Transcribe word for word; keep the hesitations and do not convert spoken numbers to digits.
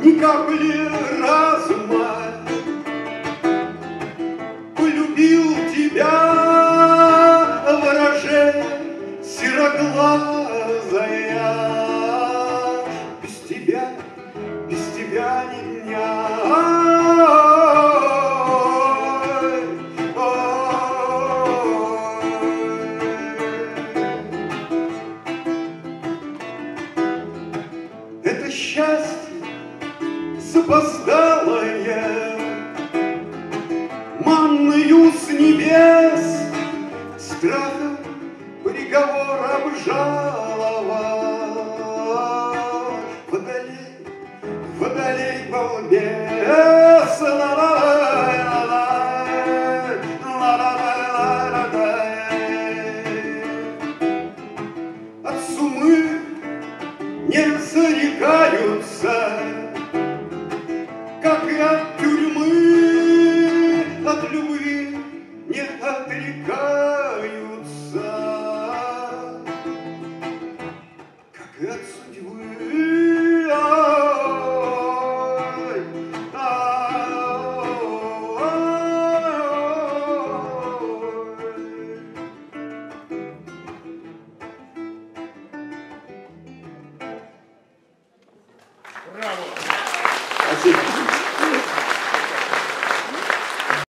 ни капли разума. Полюбил тебя, вороже, сероглазая. Без тебя, без тебя ни дня. Это счастье запоздалое, манную с небес, страхом приговор обжаловал. Водолей, водолей, балбес, от сумы не зарекаются, как и от тюрьмы, от любви не отрекаются, как и от судьбы. Браво! Спасибо.